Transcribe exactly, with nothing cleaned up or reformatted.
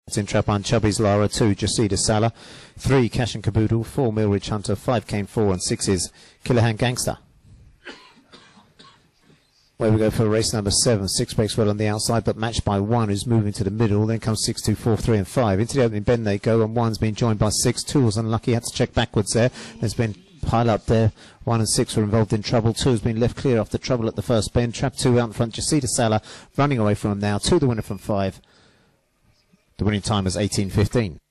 It's in trap one, Chubby's Lara, two, Jacida Salah, three, Cash and Caboodle, four, Millridge Hunter, five, Kane four, and six is Killer Hand Gangster. Where we go for race number seven, six breaks well on the outside, but matched by one, who's moving to the middle. Then comes six, two, four, three, and five. Into the opening bend they go, and one's been joined by six. Two was unlucky, had to check backwards there. There's been pile up there. One and six were involved in trouble. Two has been left clear off the trouble at the first bend. Trap two out in front, Jacida Salah running away from him now. Two the winner from five. The winning time is eighteen fifteen.